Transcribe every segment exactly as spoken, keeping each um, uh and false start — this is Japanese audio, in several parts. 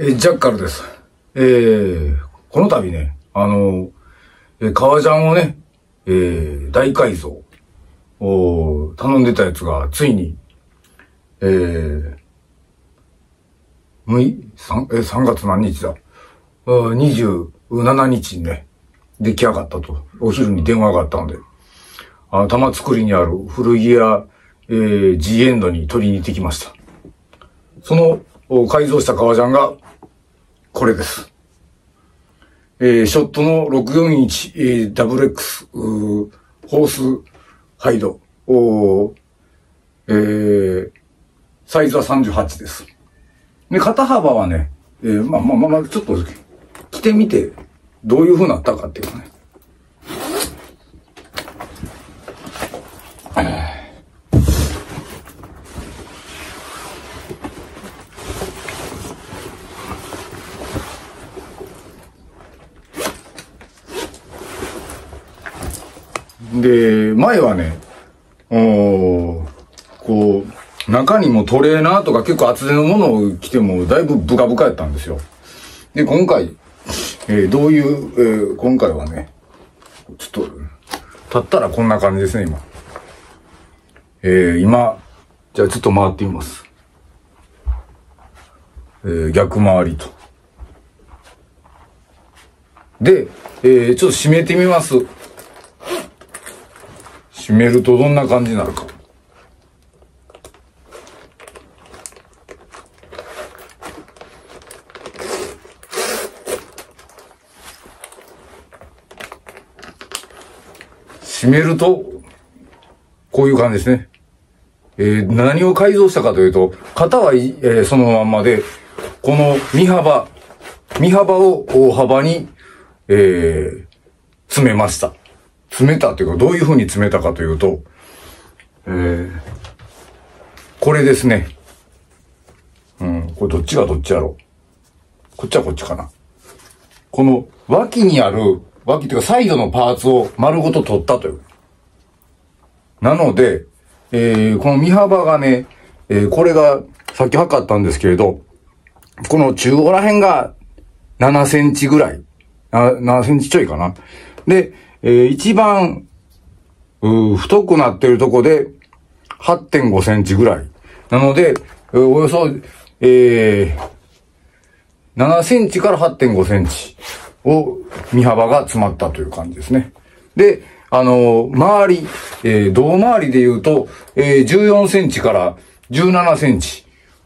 えー、ジャッカルです。えー、この度ね、あの、えー、革ジャンをね、えー、大改造を頼んでたやつが、ついに、えー、むい、3, えー、さんがつ何日だにじゅうしちにちにね、出来上がったと。お昼に電話があったので、あの、玉造にある古着屋、えー、G エンドに取りに行ってきました。その、改造した革ジャンが、これです。えー、ショットのろくよんいち、えー、ダブル X、ホースハイド、おえー、サイズはさんじゅうはちです。で、肩幅はね、えー、まあまあまあまあ、ちょっと着てみて、どういう風になったかっていうかね。で、前はね、おこう、中にもトレーナーとか結構厚手のものを着てもだいぶブカブカやったんですよ。で、今回、えー、どういう、えー、今回はね、ちょっと、立ったらこんな感じですね、今。えー、今、じゃあちょっと回ってみます。えー、逆回りと。で、えー、ちょっと締めてみます。締めるとどんな感じになるか。締めると、こういう感じですね。えー、何を改造したかというと、型は、えー、そのまんまで、この身幅、身幅を大幅に、えー、詰めました。詰めたというか、どういう風に詰めたかというと、えー、これですね。うん、これどっちがどっちやろう。こっちはこっちかな。この脇にある、脇というかサイドのパーツを丸ごと取ったという。なので、えー、この身幅がね、えー、これが、さっき測ったんですけれど、この中央ら辺がななセンチぐらい。ななセンチちょいかな。で、えー、一番、う太くなってるとこで はってんごセンチぐらい。なので、およそ、えー、ななセンチから はってんごセンチを身幅が詰まったという感じですね。で、あのー、周り、えー、胴回りで言うと、えー、じゅうよんセンチからじゅうななセンチ、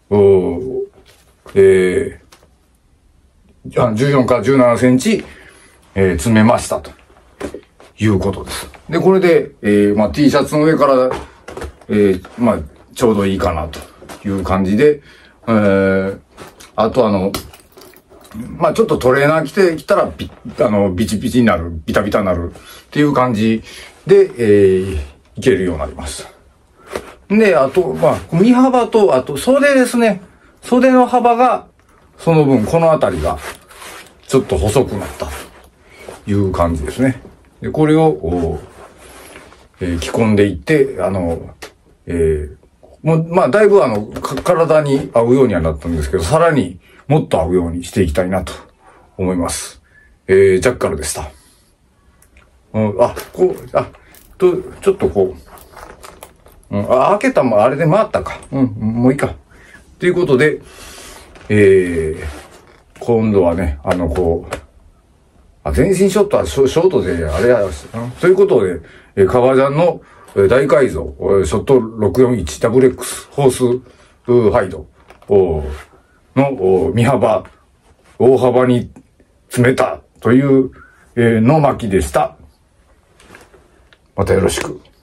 えー、じゅうよんからじゅうななセンチ、えー、詰めましたということです。で、これで、えー、まあ、T シャツの上から、えー、まあ、ちょうどいいかなという感じで、えー、あとあの、まあ、ちょっとトレーナー着てきたらビ、あの、ビチビチになる、ビタビタになるっていう感じで、えー、いけるようになります。で、あと、まあ、身幅と、あと袖ですね。袖の幅が、その分、このあたりが、ちょっと細くなったという感じですね。で、これを、えー、着込んでいって、あの、えー、もう、まあ、だいぶあの、体に合うようにはなったんですけど、さらにもっと合うようにしていきたいなと思います。えー、ジャッカルでした。うん、あ、こう、あ、と、ちょっとこう、うん、あ、開けたもあれで回ったか。うん、もういいか。ということで、えー、今度はね、あの、こう、あ、全身ショットはショショートで、あれや、ということで、えー、革ジャンの大改造、ショット ろくよんいちダブル X ホースハイドの身幅、大幅に詰めたという、えー、の巻でした。またよろしく。